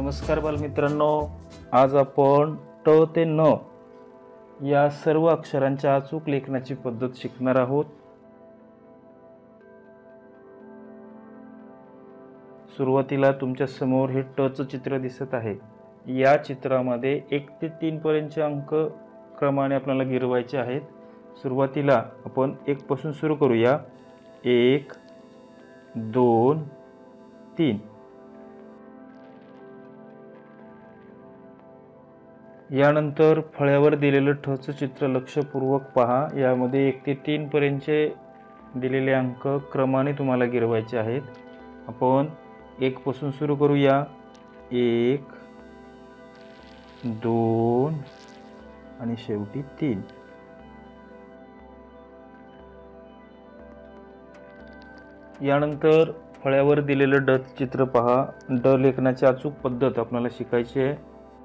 नमस्कार बालमित्रांनो, आज आपण ट ते न या सर्व अक्षरांच्या अचूक लेखनाची पद्धत शिकणार आहोत। सुरुवातीला तुमच्या समोर हे ट चं चित्र दिसत आहे। या चित्रामध्ये 1 ते 3 पर्यंतचे अंक क्रमाने आपल्याला गिरवायचे आहेत। सुरुवातीला आपण 1 पासून सुरू करूया। 1 2 3। यानंतर फळ्यावर दिलेलं ठ चं चित्र लक्षपूर्वक पहा। यामध्ये 1 ते 3 पर्यंतचे दिलेले अंक क्रमाने तुम्हाला गिरवायचे आहेत। आपण 1 पासून सुरू करूया। 1 2 आणि शेवटी 3। यानंतर फळ्यावर दिलेलं ड चित्र पहा। ड लेखनाची अचूक पद्धत आपल्याला शिकायची आहे।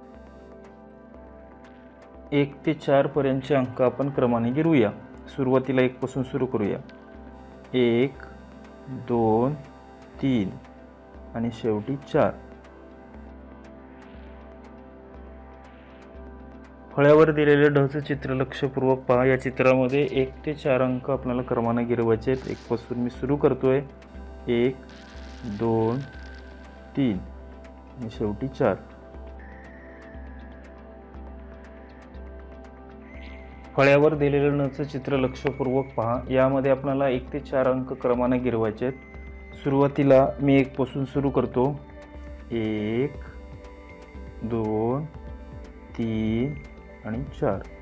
1 ते 4 पर्यंतचे अंक आपण क्रमाने गिरवूया। सुरुवातीला 1 पासून सुरू करूया। 1 2 3 आणि शेवटी 4। फळ्यावर दिलेले ढ चे चित्र लक्षपूर्वक पहा। या चित्रामध्ये 1 ते 4 अंक आपल्याला क्रमाने गिरवायचे आहेत। 1 पासून मी सुरू करतोय। 1 2 3 आणि शेवटी 4। फळ्यावर दिलेलं न चं चित्र लक्षपूर्वक पहा। यामध्ये आपल्याला 1 ते 4 अंक क्रमाने गिरवायचे आहेत। सुरुवातीला मी 1 पासून सुरू करतो। 1 2 3 आणि 4।